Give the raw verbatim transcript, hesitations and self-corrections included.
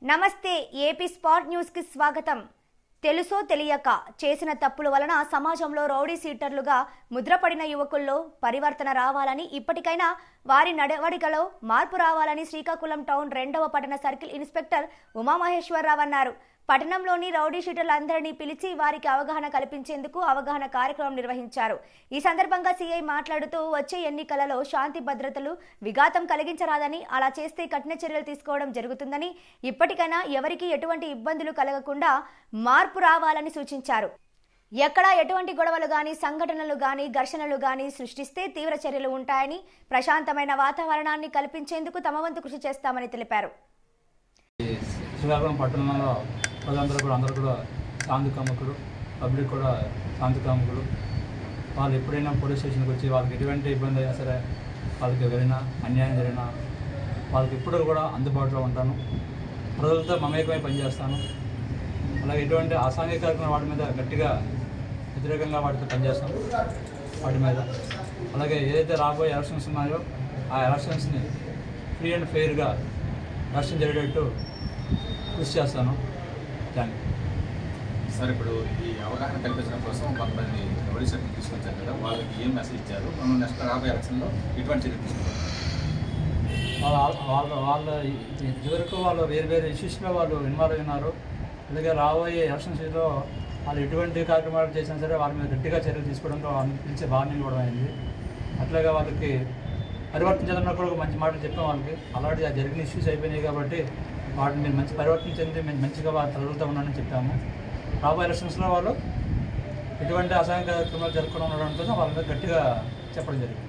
నమస్తే AP spot news కి స్వాగతం। తెలుసో తెలియక చేసిన తప్పుల వలన సమాజంలో రౌడీ సీటర్లుగా ముద్రపడిన యువకుల్లో పరివర్తన రావాలని ఇప్పటికైనా వారి నడవడికలో మార్పు రావాలని శ్రీకాకుళం టౌన్ రెండవ పట్టణ సర్కిల్ ఇన్స్పెక్టర్ ఉమామహేశ్వరరావు అన్నారు। పట్టణంలోని రౌడీ షీటర్లందరినీ పిలిచి వారికి అవగాహన కల్పించేందుకు అవగాహన కార్యక్రమం నిర్వహించారు। ఈ సందర్భంగా సీఐ మాట్లాడుతూ వచ్చే ఎన్నికలలో శాంతి భద్రతలు విఘాతం కలిగించరాదని, అలా చేస్తే కఠిన చర్యలు తీసుకోవడం జరుగుతుందని, ఇప్పటికైనా ఎవరికి ఎటువంటి ఇబ్బందులు కలగకుండా మార్పు రావాలని సూచించారు। ఎక్కడా ఎటువంటి గొడవలు గాని సంఘటనలు గాని ఘర్షణలు గాని సృష్టిస్తే తీవ్ర చర్యలు ఉంటాయని, ప్రశాంతమైన వాతావరణాన్ని కల్పించేందుకు తమ వంతు కృషి చేస్తామని తెలిపారు। శ్రీకాకుళం పట్టణంలో ప్రజలందరూ కూడా అందరూ కూడా శాంతి కాముకులు, పబ్లిక్ కూడా శాంతి కాముకులు। వాళ్ళు ఎప్పుడైనా పోలీస్ స్టేషన్కి వచ్చి వాళ్ళకి ఎటువంటి ఇబ్బంది అయినా సరే, వాళ్ళకి వెళ్ళినా అన్యాయం జరిగినా వాళ్ళకి ఎప్పుడు కూడా అందుబాటులో ఉంటాను, ప్రజలతో మమేకమై పనిచేస్తాను। అలాగే ఎటువంటి అసాంఘిక కార్యక్రమాలు వాటి మీద గట్టిగా వ్యతిరేకంగా వాటితో పనిచేస్తాం వాటి మీద। అలాగే ఏదైతే రాబోయే ఎలక్షన్స్ ఉన్నాయో ఆ ఎలక్షన్స్ని ఫ్రీ అండ్ ఫెయిర్గా ఎలక్షన్ జరిగేటట్టు కృషి చేస్తాను। Thank you sir. ఇప్పుడు ఈ అవగాహన కల్పించడం కోసం కొంతమంది రౌడీ షీటర్లు తీసుకొచ్చారు కదా, వాళ్ళకి ఏం మెసేజ్ ఇచ్చారు? మనం నెక్స్ట్ రాబోయే ఎలక్షన్లో ఎటువంటి చర్యలు తీసుకుంటారు? వాళ్ళ వాళ్ళ వాళ్ళ ఇదివరకు వాళ్ళు వేరు వేరు ఇష్యూస్లో వాళ్ళు ఇన్వాల్వ్ అయినారు। అలాగే రాబోయే ఎలక్షన్స్లో వాళ్ళు ఎటువంటి కార్యక్రమాలు చేసినా సరే వాళ్ళ మీద గట్టిగా చర్యలు తీసుకోవడంతో వాళ్ళని పిలిచే వార్నింగ్ ఇవ్వడం అయింది। అట్లాగే వాళ్ళకి పరివర్తన చెందినప్పుడు కూడా ఒక మంచి మాటలు చెప్పాం వాళ్ళకి। అలాంటి జరిగిన ఇష్యూస్ అయిపోయినాయి కాబట్టి వాటిని మీరు మంచి పరివర్తన చెంది మేము మంచిగా వాళ్ళ ప్రజలతో ఉన్నానని చెప్పాము। రాబోయే ఎలక్షన్స్లో వాళ్ళు ఎటువంటి అసాంఘిక కార్యక్రమాలు జరగకుండా ఉండడంతో వాళ్ళ మీద గట్టిగా చెప్పడం జరిగింది।